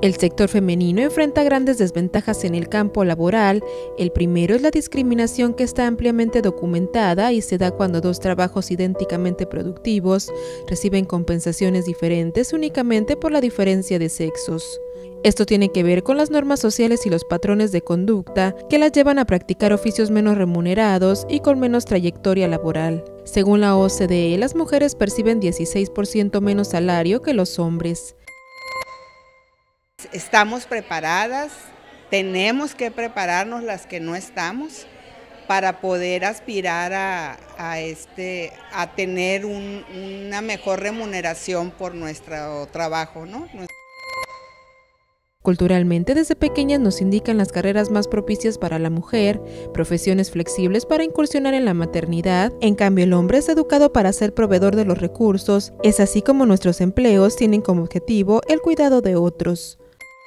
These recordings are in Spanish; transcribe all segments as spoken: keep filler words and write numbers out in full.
El sector femenino enfrenta grandes desventajas en el campo laboral. El primero es la discriminación, que está ampliamente documentada y se da cuando dos trabajos idénticamente productivos reciben compensaciones diferentes únicamente por la diferencia de sexos. Esto tiene que ver con las normas sociales y los patrones de conducta que las llevan a practicar oficios menos remunerados y con menos trayectoria laboral. Según la O C D E, las mujeres perciben dieciséis por ciento menos salario que los hombres. Estamos preparadas, tenemos que prepararnos las que no estamos para poder aspirar a, a, este, a tener un, una mejor remuneración por nuestro trabajo, ¿no? Culturalmente, desde pequeñas nos indican las carreras más propicias para la mujer, profesiones flexibles para incursionar en la maternidad. En cambio, el hombre es educado para ser proveedor de los recursos. Es así como nuestros empleos tienen como objetivo el cuidado de otros.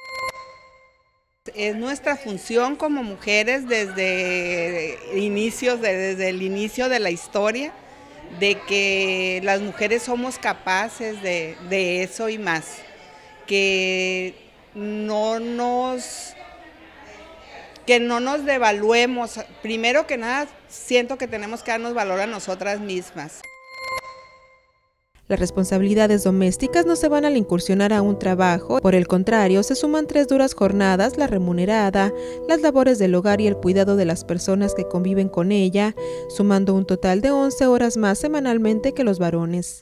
Es nuestra función como mujeres desde inicios, de, desde el inicio de la historia, de que las mujeres somos capaces de, de eso y más, que no nos, que no nos devaluemos. Primero que nada, siento que tenemos que darnos valor a nosotras mismas. Las responsabilidades domésticas no se van al incursionar a un trabajo, por el contrario, se suman tres duras jornadas: la remunerada, las labores del hogar y el cuidado de las personas que conviven con ella, sumando un total de once horas más semanalmente que los varones.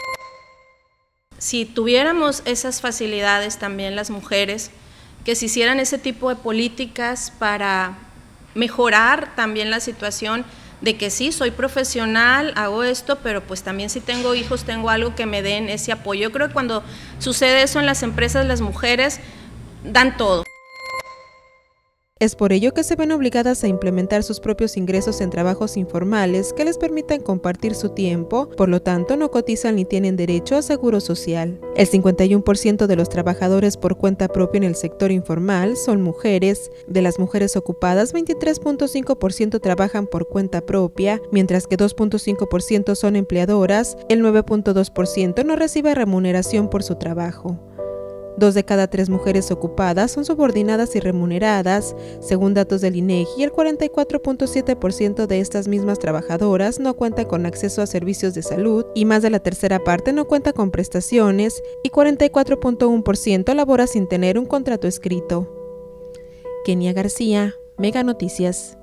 Si tuviéramos esas facilidades también las mujeres, que se hicieran ese tipo de políticas para mejorar también la situación, de que sí, soy profesional, hago esto, pero pues también si tengo hijos, tengo algo que me den ese apoyo. Yo creo que cuando sucede eso en las empresas, las mujeres dan todo. Es por ello que se ven obligadas a implementar sus propios ingresos en trabajos informales que les permitan compartir su tiempo, por lo tanto no cotizan ni tienen derecho a seguro social. El cincuenta y uno por ciento de los trabajadores por cuenta propia en el sector informal son mujeres. De las mujeres ocupadas, veintitrés punto cinco por ciento trabajan por cuenta propia, mientras que dos punto cinco por ciento son empleadoras. El nueve punto dos por ciento no recibe remuneración por su trabajo. Dos de cada tres mujeres ocupadas son subordinadas y remuneradas. Según datos del INEGI, el cuarenta y cuatro punto siete por ciento de estas mismas trabajadoras no cuenta con acceso a servicios de salud y más de la tercera parte no cuenta con prestaciones, y cuarenta y cuatro punto uno por ciento labora sin tener un contrato escrito. Kenia García, Mega Noticias.